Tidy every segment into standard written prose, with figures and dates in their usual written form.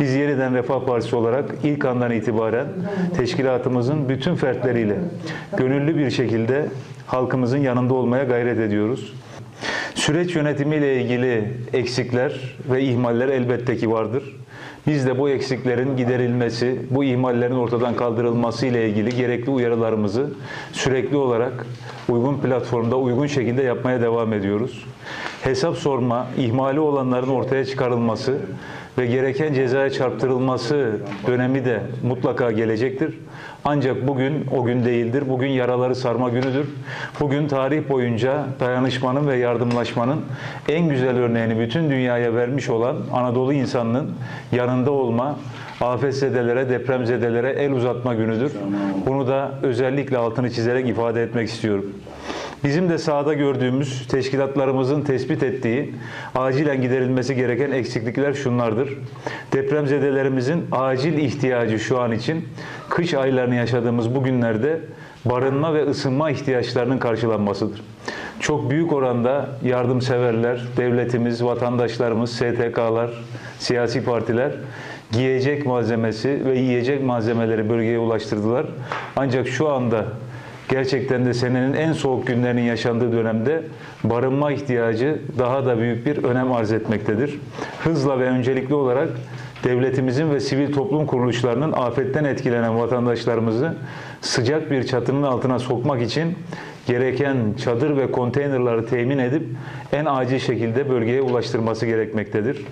Biz Yeniden Refah Partisi olarak ilk andan itibaren teşkilatımızın bütün fertleriyle gönüllü bir şekilde halkımızın yanında olmaya gayret ediyoruz. Süreç yönetimiyle ilgili eksikler ve ihmaller elbette ki vardır. Biz de bu eksiklerin giderilmesi, bu ihmallerin ortadan kaldırılması ile ilgili gerekli uyarılarımızı sürekli olarak uygun platformda, uygun şekilde yapmaya devam ediyoruz. Hesap sorma, ihmali olanların ortaya çıkarılması ve gereken cezaya çarptırılması dönemi de mutlaka gelecektir. Ancak bugün o gün değildir. Bugün yaraları sarma günüdür. Bugün tarih boyunca dayanışmanın ve yardımlaşmanın en güzel örneğini bütün dünyaya vermiş olan Anadolu insanının yanında olma, afetzedelere, depremzedelere el uzatma günüdür. Bunu da özellikle altını çizerek ifade etmek istiyorum. Bizim de sahada gördüğümüz, teşkilatlarımızın tespit ettiği, acilen giderilmesi gereken eksiklikler şunlardır. Depremzedelerimizin acil ihtiyacı şu an için, kış aylarını yaşadığımız bu günlerde barınma ve ısınma ihtiyaçlarının karşılanmasıdır. Çok büyük oranda yardımseverler, devletimiz, vatandaşlarımız, STK'lar, siyasi partiler giyecek malzemesi ve yiyecek malzemeleri bölgeye ulaştırdılar. Ancak şu anda gerçekten de senenin en soğuk günlerinin yaşandığı dönemde barınma ihtiyacı daha da büyük bir önem arz etmektedir. Hızla ve öncelikli olarak devletimizin ve sivil toplum kuruluşlarının afetten etkilenen vatandaşlarımızı sıcak bir çatının altına sokmak için gereken çadır ve konteynerları temin edip en acil şekilde bölgeye ulaştırması gerekmektedir.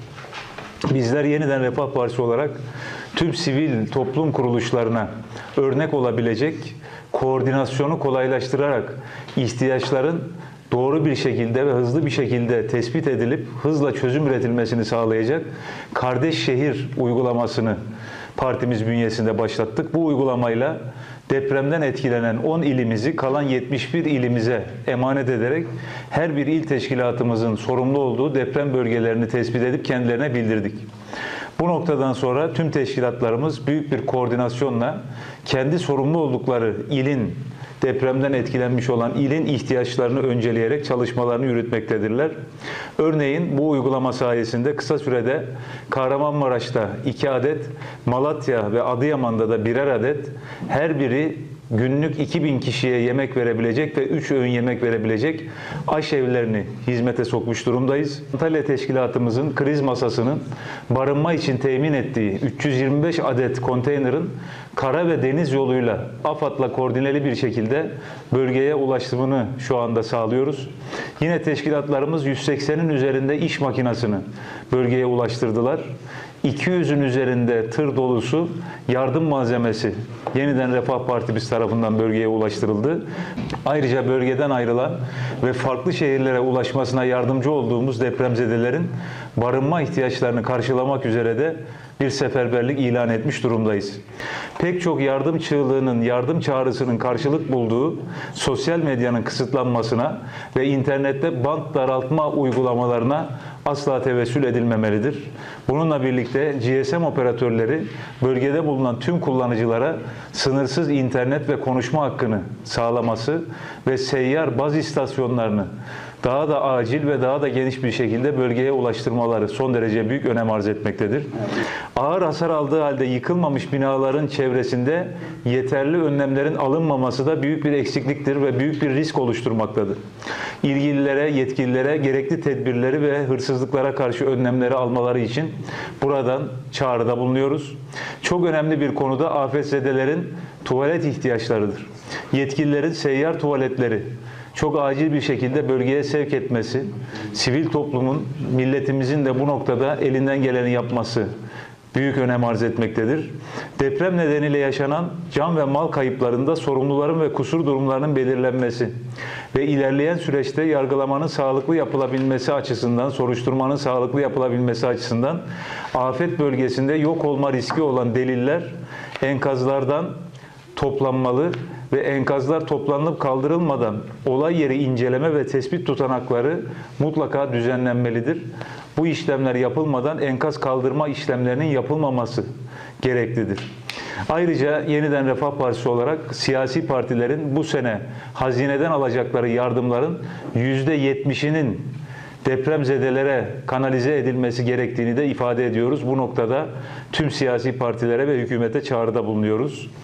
Bizler Yeniden Refah Partisi olarak tüm sivil toplum kuruluşlarına örnek olabilecek, koordinasyonu kolaylaştırarak ihtiyaçların doğru bir şekilde ve hızlı bir şekilde tespit edilip hızla çözüm üretilmesini sağlayacak Kardeş Şehir uygulamasını partimiz bünyesinde başlattık. Bu uygulamayla depremden etkilenen 10 ilimizi kalan 71 ilimize emanet ederek her bir il teşkilatımızın sorumlu olduğu deprem bölgelerini tespit edip kendilerine bildirdik. Bu noktadan sonra tüm teşkilatlarımız büyük bir koordinasyonla kendi sorumlu oldukları ilin, depremden etkilenmiş olan ilin ihtiyaçlarını önceleyerek çalışmalarını yürütmektedirler. Örneğin bu uygulama sayesinde kısa sürede Kahramanmaraş'ta 2 adet, Malatya ve Adıyaman'da da birer adet, her biri günlük 2000 kişiye yemek verebilecek ve 3 öğün yemek verebilecek aşevlerini hizmete sokmuş durumdayız. Antalya Teşkilatımızın kriz masasının barınma için temin ettiği 325 adet konteynerin kara ve deniz yoluyla AFAD'la koordineli bir şekilde bölgeye ulaşımını şu anda sağlıyoruz. Yine teşkilatlarımız 180'in üzerinde iş makinesini bölgeye ulaştırdılar. 200'ün üzerinde tır dolusu yardım malzemesi Yeniden Refah Partimiz tarafından bölgeye ulaştırıldı. Ayrıca bölgeden ayrılan ve farklı şehirlere ulaşmasına yardımcı olduğumuz depremzedelerin barınma ihtiyaçlarını karşılamak üzere de bir seferberlik ilan etmiş durumdayız. Pek çok yardım çığlığının, yardım çağrısının karşılık bulduğu sosyal medyanın kısıtlanmasına ve internette bant daraltma uygulamalarına asla tevessül edilmemelidir. Bununla birlikte GSM operatörleri bölgede bulunan tüm kullanıcılara sınırsız internet ve konuşma hakkını sağlaması ve seyyar baz istasyonlarını daha da acil ve daha da geniş bir şekilde bölgeye ulaştırmaları son derece büyük önem arz etmektedir. Ağır hasar aldığı halde yıkılmamış binaların çevresinde yeterli önlemlerin alınmaması da büyük bir eksikliktir ve büyük bir risk oluşturmaktadır. İlgililere, yetkililere gerekli tedbirleri ve hırsızlıklara karşı önlemleri almaları için buradan çağrıda bulunuyoruz. Çok önemli bir konuda afetzedelerin tuvalet ihtiyaçlarıdır. Yetkililerin seyyar tuvaletleri çok acil bir şekilde bölgeye sevk etmesi, sivil toplumun, milletimizin de bu noktada elinden geleni yapması büyük önem arz etmektedir. Deprem nedeniyle yaşanan can ve mal kayıplarında sorumluların ve kusur durumlarının belirlenmesi ve ilerleyen süreçte yargılamanın sağlıklı yapılabilmesi açısından, soruşturmanın sağlıklı yapılabilmesi açısından afet bölgesinde yok olma riski olan deliller enkazlardan toplanmalı ve enkazlar toplanıp kaldırılmadan olay yeri inceleme ve tespit tutanakları mutlaka düzenlenmelidir. Bu işlemler yapılmadan enkaz kaldırma işlemlerinin yapılmaması gereklidir. Ayrıca Yeniden Refah Partisi olarak siyasi partilerin bu sene hazineden alacakları yardımların %70'inin depremzedelere kanalize edilmesi gerektiğini de ifade ediyoruz. Bu noktada tüm siyasi partilere ve hükümete çağrıda bulunuyoruz.